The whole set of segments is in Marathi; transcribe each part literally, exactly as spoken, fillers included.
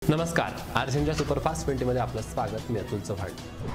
नमस्कार, आरसीएनच्या सुपरफास्ट ट्वेंटी मध्ये आपलं स्वागत. मी अतुल चव्हाण.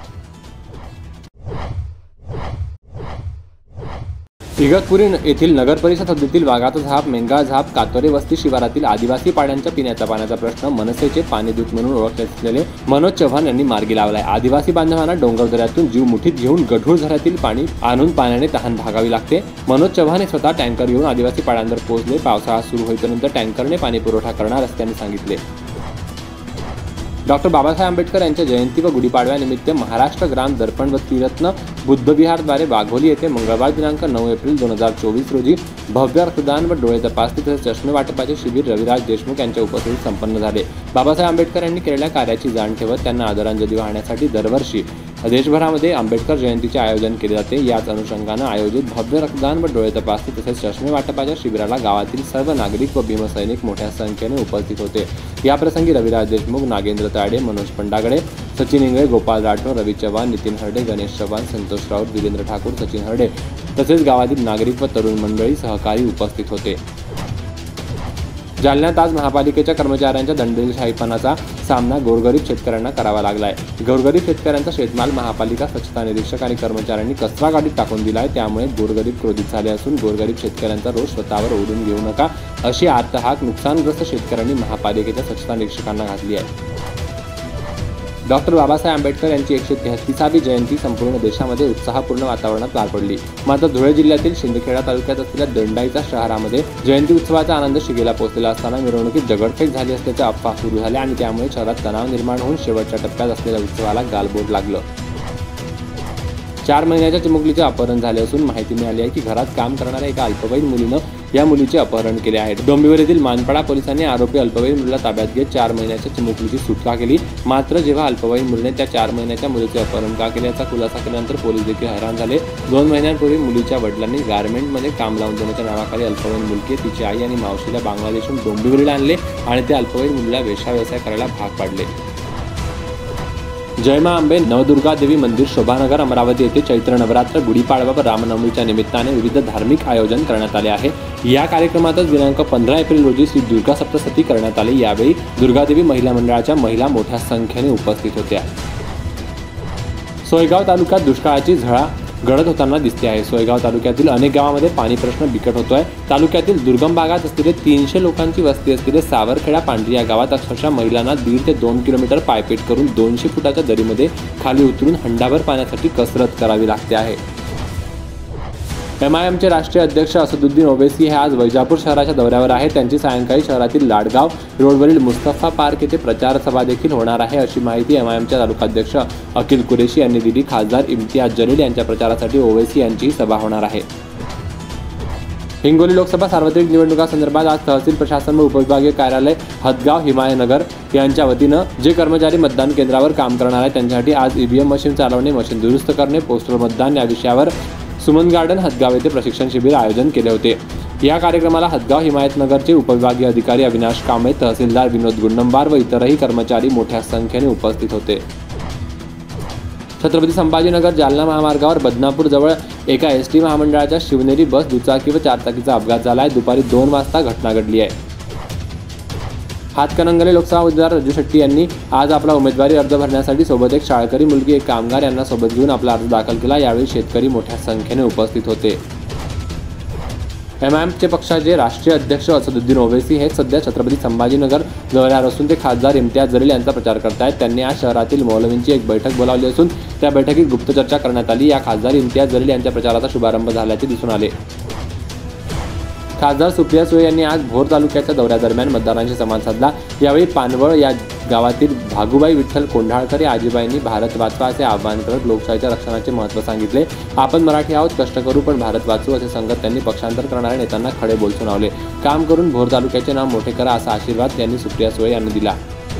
इगतपुरी येथील नगर परिषद हद्दीतील वाघाचा झाप, मेंगा झाप, कातोरे वस्ती शिवारातील आदिवासी पाड्यांच्या पिण्याच्या पाण्याचा प्रश्न मनसेचे पाणीदूत म्हणून ओळखले असलेले मनोज चव्हाण यांनी मार्गी लावलाय. आदिवासी बांधवांना डोंगरदऱ्यातून जीव मुठीत घेऊन गढूळ झऱ्यातील पाणी आणून पाण्याने तहान भागावी लागते. मनोज चव्हाण हे स्वतः टँकर घेऊन आदिवासी पाड्यांवर पोहोचले. पावसाळा सुरू होईपर्यंत टँकरने पाणी पुरवठा करणार असल्याचे त्यांनी सांगितले. डॉक्टर बाबासाहेब आंबेडकर यांच्या जयंती व गुढीपाडव्यानिमित्त महाराष्ट्र ग्राम दर्पण व त्रिरत्न बुद्धविहारद्वारे वाघोली येथे मंगळवार दिनांक नऊ एप्रिल दोन हजार चोवीस रोजी भव्य रक्तदान व डोळे तपासणी तसेच चष्मे वाटपाचे शिबिर रविराज देशमुख यांच्या उपस्थितीत संपन्न झाले. बाबासाहेब आंबेडकर यांनी केलेल्या कार्याची जाण ठेवत त्यांना आदरांजली वाहण्यासाठी दरवर्षी देशभरामध्ये आंबेडकर जयंतीचे आयोजन केले जाते. याच अनुषंगाने आयोजित भव्य रक्तदान व डोळे तपासणी तसेच चष्मे वाटपाच्या शिबिराला गावातील सर्व नागरिक व भीमसैनिक मोठ्या संख्येने उपस्थित होते. याप्रसंगी रविराज देशमुख, नागेंद्र ताडे, मनोज पंडागडे, सचिन इंगळे, गोपाल राठोड, रवी चव्हाण, नितीन हरडे, गणेश चव्हाण, संतोष राऊत, वीरेंद्र ठाकूर, सचिन हरडे तसेच गावातील नागरिक व तरुण मंडळी सहकारी उपस्थित होते. जालन्यात आज महापालिकेच्या कर्मचाऱ्यांच्या दंडेलशाहीपणाचा सामना गोरगरीब शेतकऱ्यांना करावा लागलाय. गोरगरीब शेतकऱ्यांचा शेतमाल महापालिका स्वच्छता निरीक्षक आणि कर्मचाऱ्यांनी कचरा गाडीत टाकून दिलाय. त्यामुळे गोरगरीब क्रोधित झाले असून गोरगरीब शेतकऱ्यांचा रोष स्वतःवर ओढून घेऊ नका अशी आर्तहाक नुकसानग्रस्त शेतकऱ्यांनी महापालिकेच्या स्वच्छता निरीक्षकांना घातली आहे. डॉक्टर बाबासाहेब आंबेडकर यांची एकशे तेहतीसावी जयंती संपूर्ण देशामध्ये उत्साहपूर्ण वातावरणात पार पडली. मात्र धुळे जिल्ह्यातील शिंदखेडा तालुक्यात असलेल्या दंडाईचा शहरामध्ये जयंती उत्सवाचा आनंद शिगेला पोहोचलेला असताना मिरवणुकीत दगडफेक झाली असल्याच्या अफवा सुरू झाल्या आणि त्यामुळे शहरात तणाव निर्माण होऊन शेवटच्या टप्प्यात असलेल्या उत्सवाला गालबोट लागलं. चार महिन्याच्या चिमुकलीचे अपहरण झाले असून माहिती मिळाली आहे की घरात काम करणाऱ्या एका अल्पवयीन मुलीनं या मुलीचे अपहरण केले आहे. डोंबिवली येथील मानपाडा पोलिसांनी आरोपी अल्पवयीन मुलीला ताब्यात घेत चार महिन्याच्या चिमुकलीची सुटका केली. मात्र जेव्हा अल्पवयीन मुलीने त्या चार महिन्याच्या मुलीचे अपहरण का केले याचा खुलासा केल्यानंतर पोलीस देखील हैराण झाले. दोन महिन्यांपूर्वी मुलीच्या वडिलांनी गारमेंटमध्ये काम लावून देण्याच्या नावाखाली अल्पवयीन मुलगी, तिची आई आणि मावशीला बांगलादेशहून डोंबिवलीला आणले आणि त्या अल्पवयीन मुलीला वेश्या व्यवसाय करायला भाग पाडले. जय मां अंबे नवदुर्गा देवी मंदिर शोभानगर अमरावती येथे चैत्र नवरात्र, गुढीपाडवा व रामनवमीच्या निमित्ताने विविध धार्मिक आयोजन करण्यात आले आहे. या कार्यक्रमातच दिनांक पंधरा एप्रिल रोजी श्री दुर्गा सप्तशती करण्यात आली. यावेळी दुर्गादेवी महिला मंडळाच्या महिला मोठ्या संख्येने उपस्थित होत्या. सोयगाव तालुक्यात दुष्काळाची झळा गडद होताना दिसते आहे. सोयगाव तालुक्यातील अनेक गावांमध्ये पाणी प्रश्न बिकट होतोय. तालुक्यातील दुर्गम भागात असलेले तीनशे लोकांची वस्ती असलेले सावरखेडा पांढरी या गावात अक्षरशः महिलांना दीड ते दोन किलोमीटर पायपीट करून दोनशे फुटाच्या दरीमध्ये खाली उतरून हंडाभर पाण्यासाठी कसरत करावी लागते आहे. एम आय एमचे राष्ट्रीय अध्यक्ष असदुद्दीन ओवैसी हे आज वैजापूर शहराच्या दौऱ्यावर आहेत. त्यांची सायंकाळी शहरातील लाडगाव रोडवरील मुस्तफा पार्क येथे प्रचार सभा देखील होणार आहे अशी माहिती एम आय एमच्या तालुकाध्यक्ष अखिल कुरेशी यांनी दिली. खासदार इम्तियाज जलील यांच्या प्रचारासाठी ओवैसी यांची सभा होणार आहे. हिंगोली लोकसभा सार्वत्रिक निवडणुकांसंदर्भात आज तहसील प्रशासन व उपविभागीय कार्यालय हदगाव हिमायनगर यांच्या वतीनं जे कर्मचारी मतदान केंद्रावर काम करणार आहेत त्यांच्यासाठी आज ईव्हीएम मशीन चालवणे, मशीन दुरुस्त करणे, पोस्टल मतदान या विषयावर सुमन गार्डन हदगाव येथे प्रशिक्षण शिबिर आयोजन केले होते. या कार्यक्रमाला हदगाव हिमायतनगरचे उपविभागीय अधिकारी अविनाश कांबळे, तहसीलदार विनोद गुंडंबार व इतरही कर्मचारी मोठ्या संख्येने उपस्थित होते. छत्रपती संभाजीनगर जालना महामार्गावर बदनापूर जवळ एका एस टी महामंडळाच्या शिवनेरी बस, दुचाकी व चारचाकीचा अपघात झाला आहे. दुपारी दोन वाजता घटना घडली आहे. हातकणंगले लोकसभा उमेदवार रजू शेट्टी यांनी आज आपला उमेदवारी अर्ज भरण्यासाठी सोबत एक शाळकरी मुलगी, एक कामगार यांना सोबत घेऊन आपला अर्ज दाखल केला. यावेळी शेतकरी मोठ्या संख्येने उपस्थित होते. एम आय एमचे पक्षाचे राष्ट्रीय अध्यक्ष असदुद्दीन ओवैसी हे सध्या छत्रपती संभाजीनगर दौऱ्यावर असून ते खासदार इम्तियाज जलील यांचा प्रचार करतायत. त्यांनी आज शहरातील मौलवींची एक बैठक बोलावली असून त्या बैठकीत गुप्त चर्चा करण्यात आली. या खासदार इम्तियाज जलील यांच्या प्रचाराचा शुभारंभ झाल्याचे दिसून आले. खासदार सुप्रिया सुळे यांनी आज भोर तालुक्याच्या दौऱ्यादरम्यान मतदारांशी संवाद साधला. यावेळी पानवळ या गावातील भागुबाई विठ्ठल कोंढाळकर या आजीबाईंनी भारत वाचवा असे आवाहन करत लोकशाहीच्या रक्षणाचे महत्त्व सांगितले. आपण मराठी आहोत, कष्ट करू पण भारत वाचू असे सांगत त्यांनी पक्षांतर करणाऱ्या नेत्यांना खडे बोल सुनावले. काम करून भोर तालुक्याचे नाव मोठे करा असा आशीर्वाद त्यांनी सुप्रिया सुळे यांनी दिला.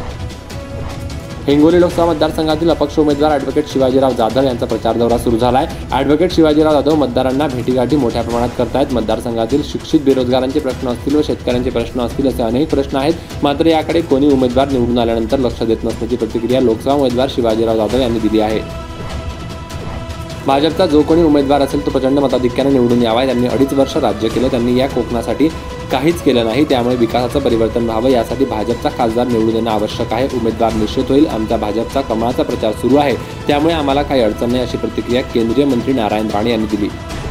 हिंगोली लोकसभा मतदारसंघातील अपक्ष उमेदवार ॲडव्होकेट शिवाजीराव जाधव यांचा प्रचार दौरा सुरू झाला आहे. ॲडव्होकेट शिवाजीराव जाधव मतदारांना भेटीगाठी मोठ्या प्रमाणात करतायत. मतदारसंघातील शिक्षित बेरोजगारांचे प्रश्न असतील व शेतकऱ्यांचे प्रश्न असतील असे अनेक प्रश्न आहेत. मात्र याकडे कोणी उमेदवार निवडून आल्यानंतर लक्ष देत नसल्याची प्रतिक्रिया लोकसभा उमेदवार शिवाजीराव जाधव यांनी दिली आहे. भाजपचा जो कोणी उमेदवार असेल तो प्रचंड मताधिक्याने निवडून यावा. त्यांनी अडीच वर्ष राज्य केले. त्यांनी या कोकणासाठी काहीच केलं नाही, त्यामुळे विकासाचं परिवर्तन व्हावं यासाठी भाजपचा खासदार निवडून येणं आवश्यक आहे. उमेदवार निश्चित होईल. आमचा भाजपचा कमळाचा प्रचार सुरू आहे, त्यामुळे आम्हाला काही अडचण नाही, अशी प्रतिक्रिया केंद्रीय मंत्री नारायण राणे यांनी दिली.